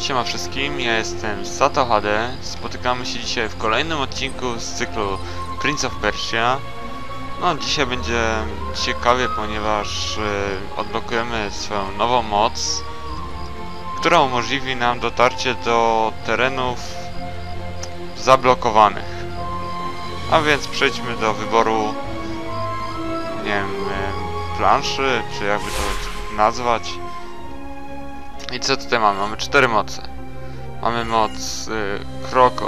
Siema wszystkim, ja jestem Sato HD. Spotykamy się dzisiaj w kolejnym odcinku z cyklu Prince of Persia. No, dzisiaj będzie ciekawie, ponieważ odblokujemy swoją nową moc, która umożliwi nam dotarcie do terenów zablokowanych. A więc przejdźmy do wyboru, nie wiem, planszy, czy jakby to nazwać. I co tutaj mamy? Mamy 4 moce. Mamy moc Krok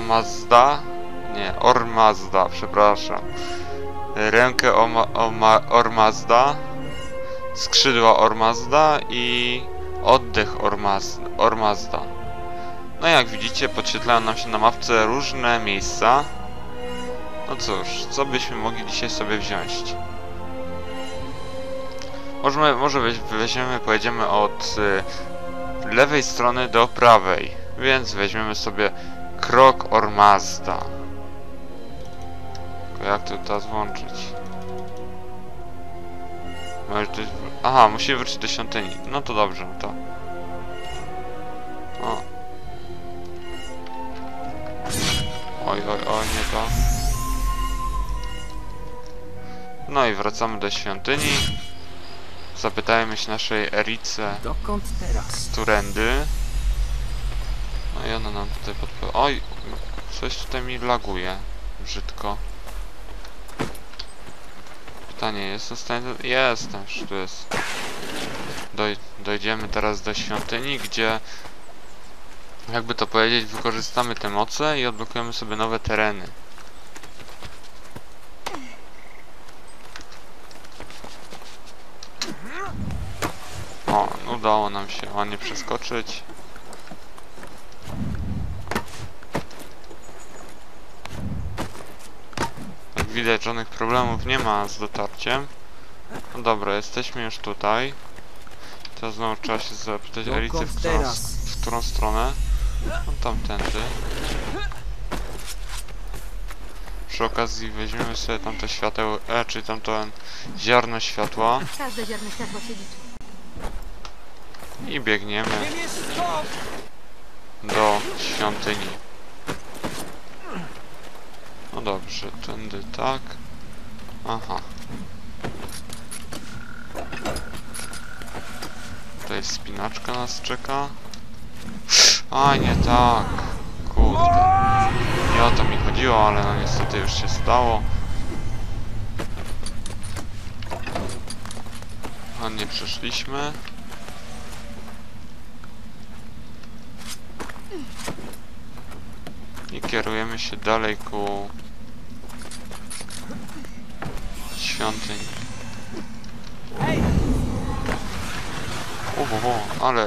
Ormazda, przepraszam. Rękę Ormazda, skrzydła Ormazda i oddech Ormazda. No jak widzicie, podświetlają nam się na mapce różne miejsca. No cóż, co byśmy mogli dzisiaj sobie wziąć? Może pojedziemy od lewej strony do prawej, więc weźmiemy sobie Krok Ormazda. Jak to teraz włączyć? Aha, musimy wrócić do świątyni. No to dobrze, to. O. Oj, nie to. No i wracamy do świątyni. Zapytajmy się naszej Erice, dokąd teraz? którędy. No i ona nam tutaj podpowie. Oj, coś tutaj mi laguje. Brzydko. Pytanie, jestem w stanie... Jestem, że tu jest. Dojdziemy teraz do świątyni, gdzie, jakby to powiedzieć, wykorzystamy te moce i odblokujemy sobie nowe tereny. O, udało nam się ładnie przeskoczyć. Jak widać, żadnych problemów nie ma z dotarciem. No dobra, jesteśmy już tutaj. Teraz znowu trzeba się zapytać Ericy, w którą stronę. No tamtędy. Przy okazji weźmiemy sobie tamto świateł, czyli tamto ziarno światła. Każde ziarno światła się liczy. I biegniemy do świątyni. No dobrze, tędy tak. Aha. Tutaj spinaczka nas czeka. A nie tak. Kurde. Nie o to mi chodziło, ale no niestety już się stało. A nie przeszliśmy. I kierujemy się dalej ku świątyni. Ale...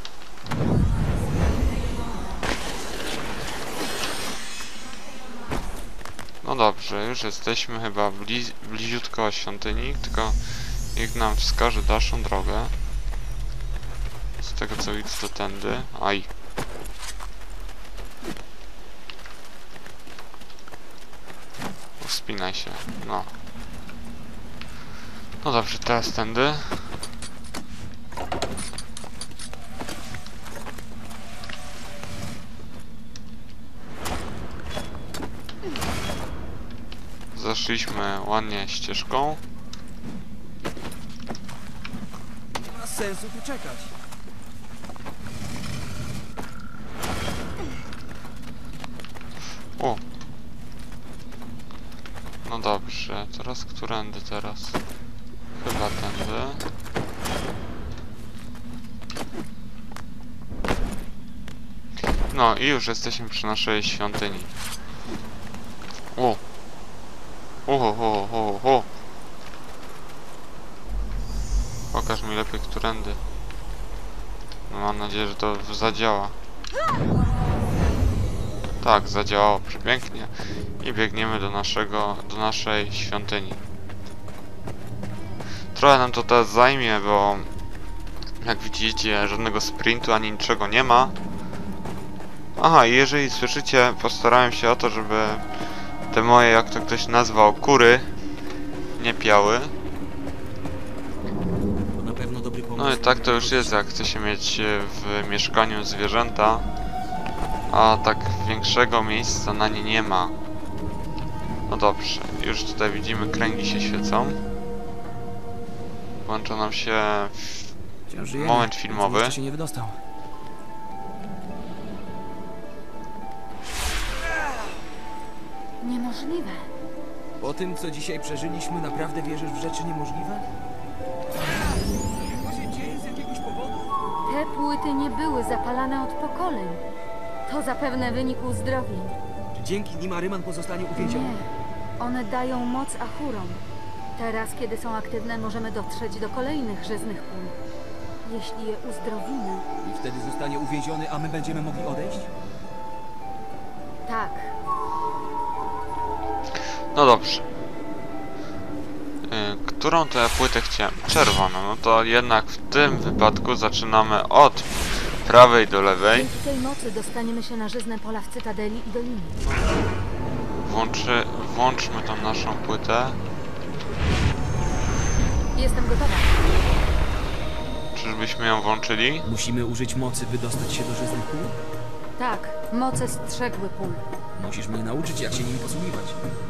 No dobrze, już jesteśmy chyba bliziutko świątyni, tylko niech nam wskaże dalszą drogę. Z tego co widzę to tędy. Aj. Wspinaj się, no. No dobrze, teraz tędy. Zaszliśmy ładnie ścieżką. Nie ma sensu tu czekać. O! No dobrze, teraz którędy teraz? Chyba tędy. No i już jesteśmy przy naszej świątyni. O! Pokaż mi lepiej którędy. No, mam nadzieję, że to zadziała. Tak, zadziałało przepięknie. I biegniemy do naszej świątyni. Trochę nam to teraz zajmie, bo jak widzicie, żadnego sprintu ani niczego nie ma. Aha, i jeżeli słyszycie, postarałem się o to, żeby te moje, jak to ktoś nazwał, kury nie piały. To na pewno dobry pomysł. No i tak to już jest, jak chce się mieć w mieszkaniu zwierzęta, a tak większego miejsca na nie nie ma. No dobrze, już tutaj widzimy, kręgi się świecą. Włącza nam się Wciąż żyjemy, moment więc filmowy. jeszcze się nie wydostał. Niemożliwe. Po tym, co dzisiaj przeżyliśmy, naprawdę wierzysz w rzeczy niemożliwe? To się dzieje z jakiegoś powodu? Te płyty nie były zapalane od pokoleń. To zapewne wynik uzdrowień. Czy dzięki nim Aryman pozostanie uwięziony? Nie. One dają moc Achurom. Teraz, kiedy są aktywne, możemy dotrzeć do kolejnych żyznych pól. Jeśli je uzdrowimy, I wtedy zostanie uwięziony, a my będziemy mogli odejść? tak. No dobrze. Którą to ja płytę chciałem? Czerwoną. No to jednak w tym wypadku zaczynamy od prawej do lewej. Dzięki tej mocy dostaniemy się na żyzne pola w Cytadeli i Dolinie. Włączmy tą naszą płytę. Jestem gotowa. Czyżbyśmy ją włączyli? Musimy użyć mocy, by dostać się do żyznych pól? Tak, moce strzegły pól. Musisz mnie nauczyć, jak się nimi posługiwać.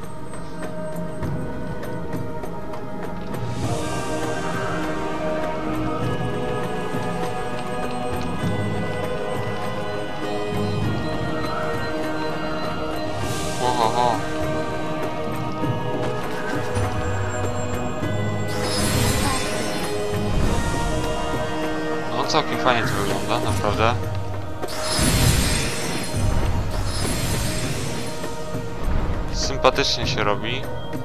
Ohoho. No całkiem fajnie to wygląda, naprawdę. Sympatycznie się robi.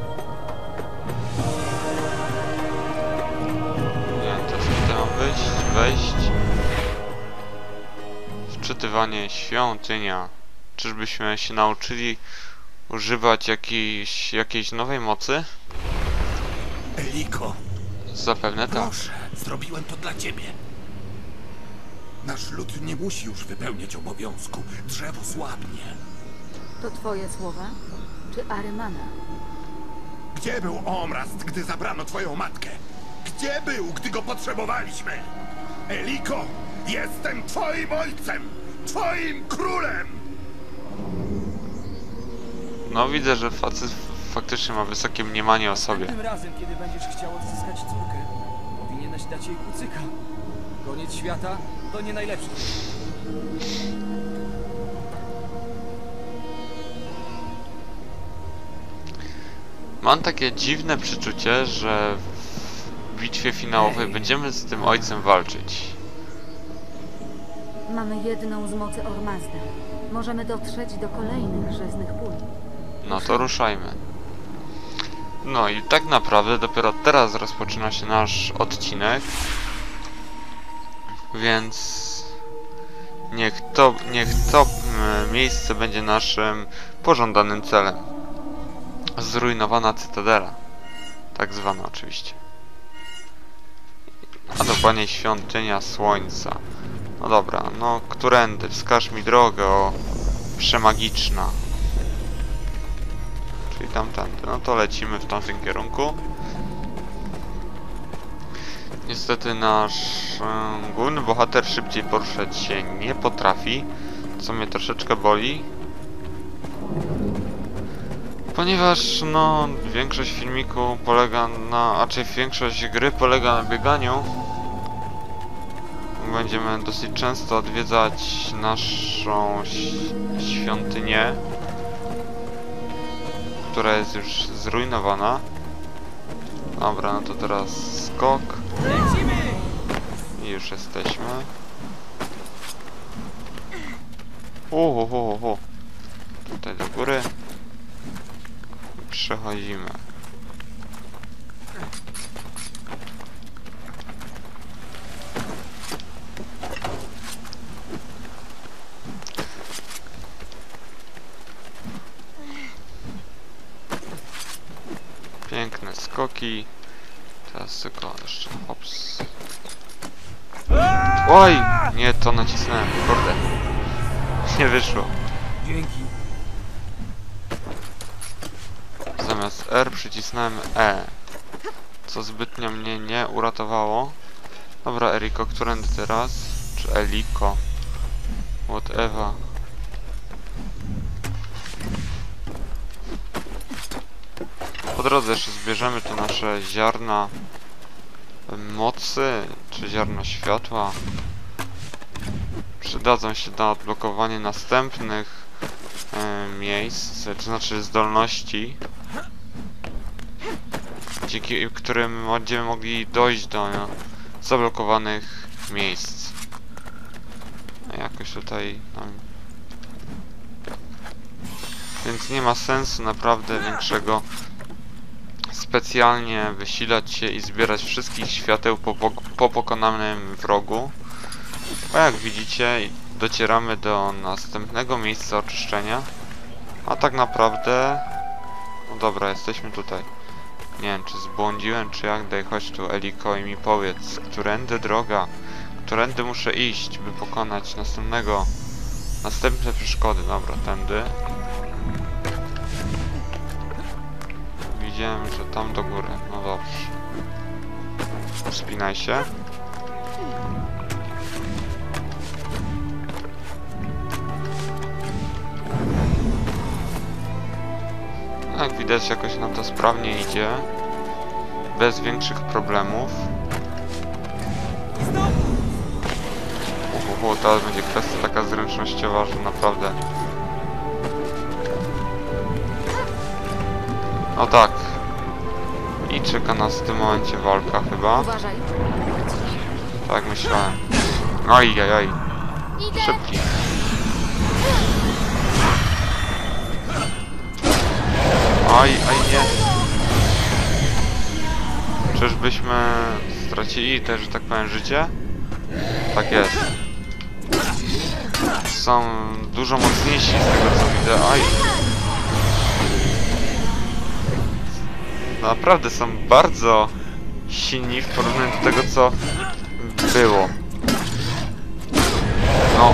Nie wiem, to co tutaj mam wejść. Wczytywanie świątynia. Czyżbyśmy się nauczyli używać jakiejś nowej mocy? Eliko, Zapewne tak. proszę, zrobiłem to dla ciebie. Nasz lud nie musi już wypełniać obowiązku. Drzewo słabnie. To twoje słowa? Czy Arymana? Gdzie był Omrast, gdy zabrano twoją matkę? Gdzie był, gdy go potrzebowaliśmy? Eliko, jestem twoim ojcem! Twoim królem! No widzę, że facet faktycznie ma wysokie mniemanie o sobie. Tym razem, kiedy będziesz chciał odzyskać córkę, powinieneś dać jej kucyka. Koniec świata to nie najlepszy. Mam takie dziwne przeczucie, że w bitwie finałowej będziemy z tym ojcem walczyć. Mamy jedną z mocy Ormazda. Możemy dotrzeć do kolejnych żyznych pól. No to ruszajmy. No i tak naprawdę dopiero teraz rozpoczyna się nasz odcinek. Więc niech to miejsce będzie naszym pożądanym celem. Zrujnowana Cytadela. Tak zwana oczywiście. A dokładnie świątynia słońca. No dobra, no którędy? Wskaż mi drogę, o przemagiczna. Czyli tamtędy. No to lecimy w tamtym kierunku. Niestety nasz główny bohater szybciej poruszać się nie potrafi, co mnie troszeczkę boli. Ponieważ no większość filmiku polega na, raczej większość gry polega na bieganiu. Będziemy dosyć często odwiedzać naszą świątynię, która jest już zrujnowana. Dobra, no to teraz skok. I już jesteśmy. Tutaj do góry. Przechodzimy. Piękne skoki. Teraz tylko jeszcze hops. Oj! Nie, to nacisnąłem. Kurde. Nie wyszło. Dzięki. Zamiast R przycisnąłem E. Co zbytnio mnie nie uratowało. Dobra, Eriko, którędy teraz? Czy Eliko? Whatever. Po drodze jeszcze zbierzemy tu nasze ziarna mocy, czy ziarno światła. Przydadzą się na odblokowanie następnych miejsc, to znaczy zdolności, dzięki którym będziemy mogli dojść do zablokowanych miejsc. Jakoś tutaj więc nie ma sensu naprawdę większego specjalnie wysilać się i zbierać wszystkich świateł po pokonanym wrogu. Bo jak widzicie, docieramy do następnego miejsca oczyszczenia. A tak naprawdę... No dobra, jesteśmy tutaj. Nie wiem, czy zbłądziłem, czy jak. Daj, chodź tu, Eliko, i mi powiedz, którędy droga? Którędy muszę iść, by pokonać następne przeszkody? Dobra, tędy. Widziałem, że tam do góry. No dobrze. Wspinaj się. Jak widać, jakoś nam to sprawnie idzie. Bez większych problemów. Teraz będzie kwestia taka zręcznościowa, że naprawdę... No tak. I czeka nas w tym momencie walka chyba. Uważaj. Tak myślałem. Oj. Szybki. Aj, nie. Czyżbyśmy stracili też, że tak powiem, życie? Tak jest. Są dużo mocniejsi z tego co widzę. Aj. Naprawdę są bardzo silni w porównaniu do tego co było. No.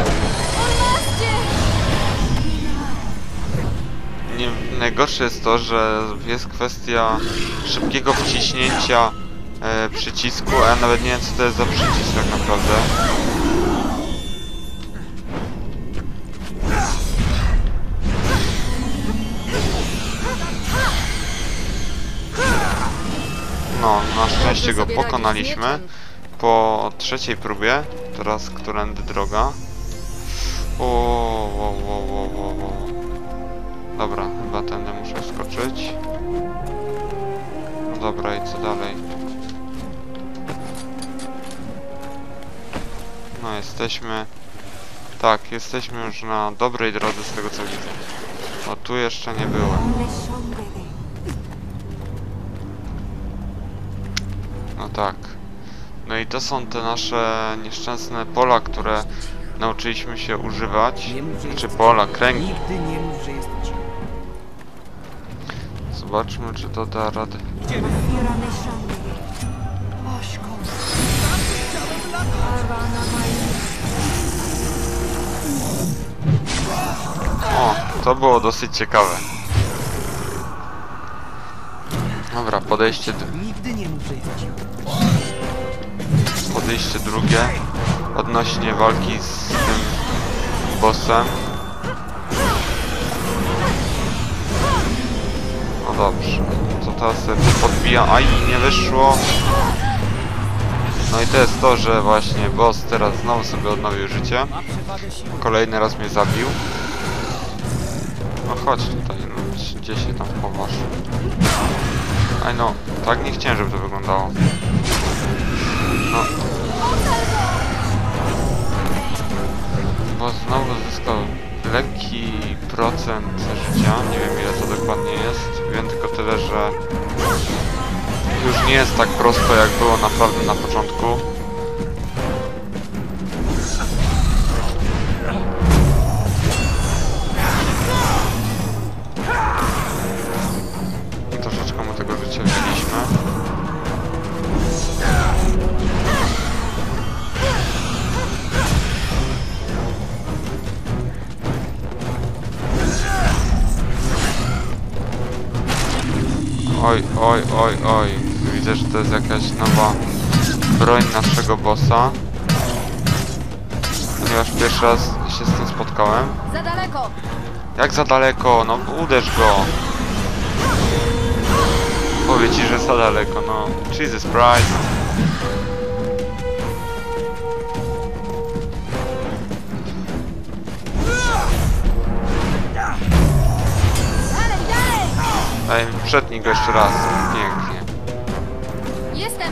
Najgorsze jest to, że jest kwestia szybkiego wciśnięcia przycisku, a ja nawet nie wiem co to jest za przycisk tak naprawdę. No, na szczęście go pokonaliśmy. Po trzeciej próbie, teraz którędy droga. Dobra, chyba tędy muszę skoczyć. No dobra, i co dalej? No jesteśmy... Tak, jesteśmy już na dobrej drodze z tego co widzę. O, tu jeszcze nie byłem. No tak. No i to są te nasze nieszczęsne pola, które nauczyliśmy się używać. Czy pola, kręgi. Nigdy nie mów, że jesteś. Zobaczmy, czy to da radę. O, to było dosyć ciekawe. Dobra, Nigdy nie mów, że jesteś. podejście drugie odnośnie walki z tym bossem. No dobrze, to teraz sobie podbija. Aj, nie wyszło. No i to jest to, że właśnie boss teraz znowu sobie odnowił życie. Kolejny raz mnie zabił. No chodź tutaj, no, gdzie się tam chowasz? Aj no, tak nie chciałem, żeby to wyglądało. No. Bo znowu zyskał lekki procent życia. Nie wiem ile to dokładnie jest. Wiem tylko tyle, że już nie jest tak prosto jak było naprawdę na początku. Troszeczkę mu tego życia wzięliśmy. Oj. Widzę, że to jest jakaś nowa broń naszego bossa. Ponieważ pierwszy raz się z tym spotkałem. Za daleko! Jak za daleko? No uderz go! Powie ci, że za daleko, no. Jesus Christ. Dalej, dalej! Daj mi przetnij go jeszcze raz. Pięknie. Jestem!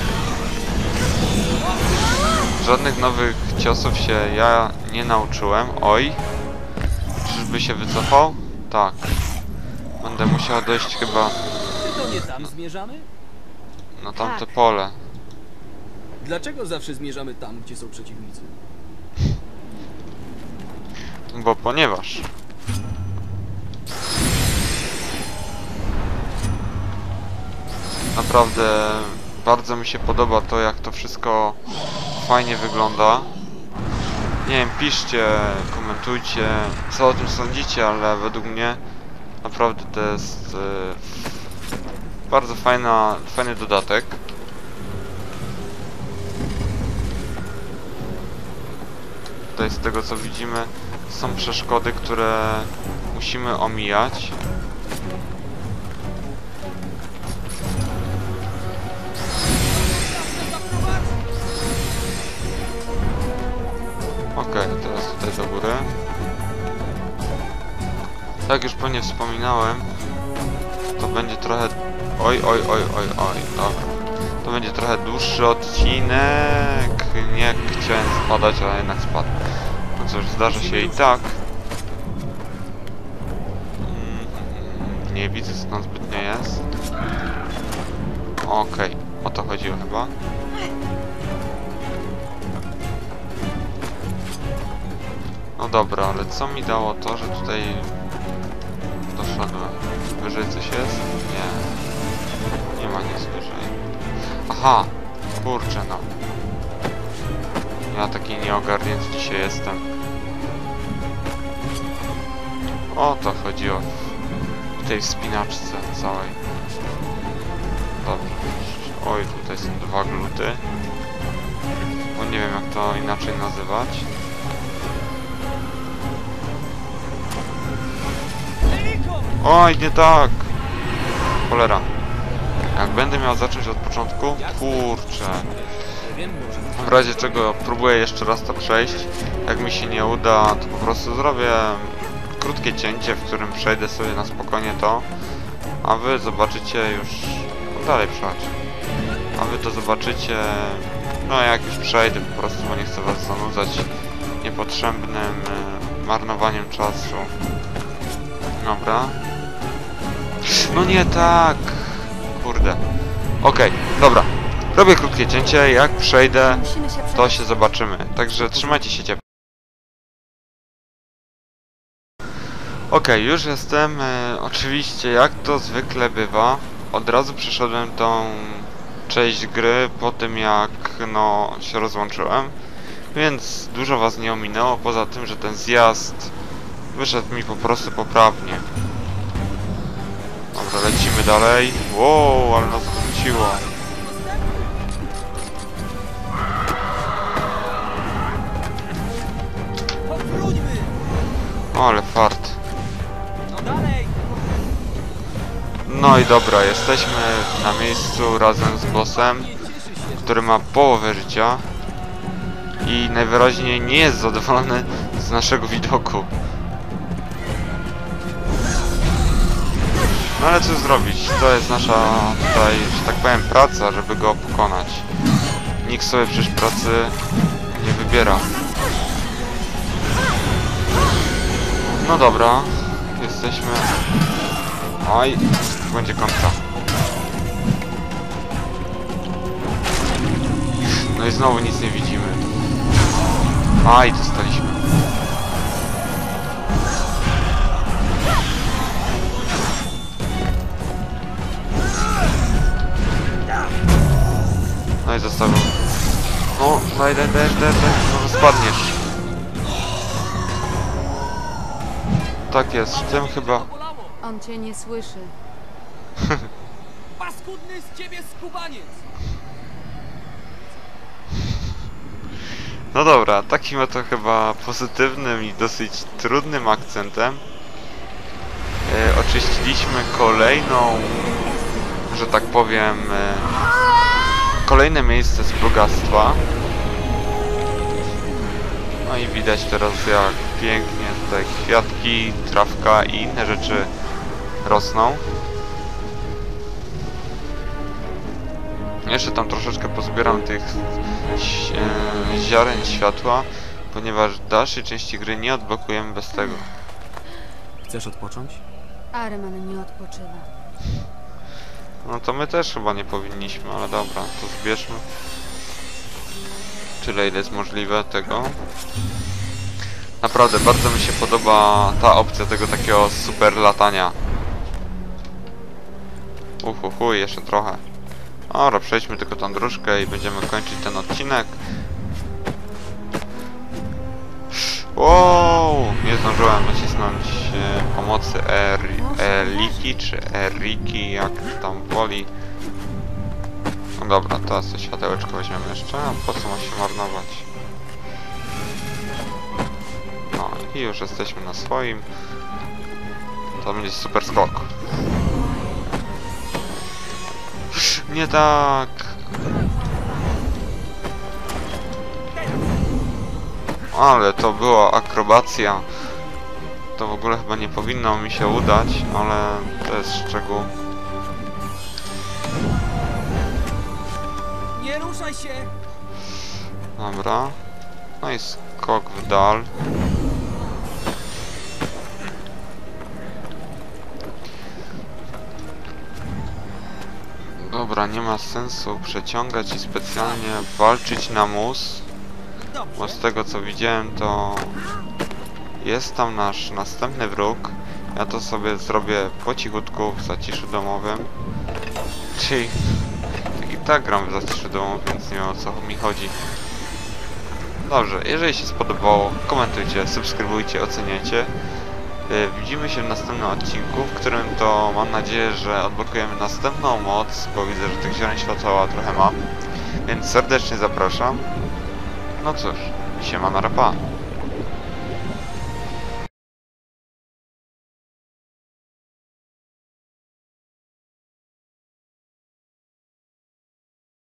Żadnych nowych ciosów się ja nie nauczyłem. Oj. Czyżby się wycofał? Tak. Będę musiał dojść chyba Czy to nie tam zmierzamy? na tamte Tak. pole. Dlaczego zawsze zmierzamy tam, gdzie są przeciwnicy? Bo ponieważ... Naprawdę bardzo mi się podoba to, jak to wszystko fajnie wygląda. Nie wiem, piszcie, komentujcie, co o tym sądzicie, ale według mnie naprawdę to jest bardzo fajny dodatek. Tutaj z tego co widzimy są przeszkody, które musimy omijać. Okej, teraz tutaj do góry. Tak już pewnie wspominałem, to będzie trochę... Oj, dobra. To będzie trochę dłuższy odcinek. Nie chciałem spadać, ale jednak spadł. No cóż, zdarza się i tak. Nie widzę, co tam zbytnio jest. Okej, o to chodziło chyba. No dobra, ale co mi dało to, że tutaj doszedłem? Wyżej coś jest? Nie. Nie ma nic wyżej. Aha! Kurczę no. Ja taki nieogarnięty dzisiaj jestem. O to chodziło w tej wspinaczce całej. Dobrze. Oj, tutaj są dwa gluty. Bo nie wiem jak to inaczej nazywać. Oj, nie tak! Cholera. Jak będę miał zacząć od początku? Kurczę. Wiem, może W razie czego próbuję jeszcze raz to przejść. Jak mi się nie uda, to po prostu zrobię krótkie cięcie, w którym przejdę sobie na spokojnie to. A wy zobaczycie już... No dalej przechodź. A wy to zobaczycie... No jak już przejdę po prostu, bo nie chcę was zanudzać niepotrzebnym marnowaniem czasu. Dobra. No nie tak! Kurde. Okej, dobra. Robię krótkie cięcie, jak przejdę, Musimy się to przebrać. się zobaczymy. Także trzymajcie się ciepło. Okej, już jestem. Oczywiście, jak to zwykle bywa, od razu przeszedłem tą część gry po tym jak no się rozłączyłem. Więc dużo was nie ominęło, poza tym, że ten zjazd wyszedł mi po prostu poprawnie. Dobra, lecimy dalej. Wow, ale nas wróciło. powróćmy! O, ale fart. No dalej! No i dobra, jesteśmy na miejscu razem z bossem, Nie cieszy się, który ma połowę życia i najwyraźniej nie jest zadowolony z naszego widoku. No ale co zrobić? To jest nasza tutaj, że tak powiem, praca, żeby go pokonać. Nikt sobie przecież pracy nie wybiera. No dobra, jesteśmy... Oj, będzie kontra. No i znowu nic nie widzimy. Aj, dostaliśmy. No i zostawił. No, daj, może spadniesz. Tak jest, w tym chyba... bolało! On cię nie słyszy. Paskudny z ciebie skubaniec! No dobra, takim oto chyba pozytywnym i dosyć trudnym akcentem oczyściliśmy kolejną, że tak powiem, kolejne miejsce z bogactwa. No i widać teraz, jak pięknie tutaj kwiatki, trawka i inne rzeczy rosną. Jeszcze tam troszeczkę pozbieram tych ziaren światła, ponieważ dalszej części gry nie odblokujemy bez tego. Chcesz odpocząć? Ahriman nie odpoczywa. No to my też chyba nie powinniśmy, ale dobra, to zbierzmy. Tyle, ile jest możliwe tego. Naprawdę, bardzo mi się podoba ta opcja tego takiego super latania. Jeszcze trochę. Dobra, przejdźmy tylko tą dróżkę i będziemy kończyć ten odcinek. Wow! Nie zdążyłem nacisnąć pomocy Eliki czy Eriki, jak tam woli. No dobra, teraz to światełeczko weźmiemy jeszcze, a po co ma się marnować? No i już jesteśmy na swoim. To będzie super skok. Nie tak! Ale to była akrobacja. To w ogóle chyba nie powinno mi się udać, ale to jest szczegół. Nie ruszaj się! Dobra. No i skok w dal. Dobra, nie ma sensu przeciągać i specjalnie walczyć na mus. Bo z tego co widziałem, to jest tam nasz następny wróg. Ja to sobie zrobię po cichutku w zaciszu domowym. Czyli i tak gram w zaciszu domowym, więc nie wiem, o co mi chodzi. Dobrze, jeżeli się spodobało, komentujcie, subskrybujcie, oceniajcie. Widzimy się w następnym odcinku, w którym to mam nadzieję, że odblokujemy następną moc, bo widzę, że tych ziaren światła trochę mam. Więc serdecznie zapraszam. No cóż, siema na rapa.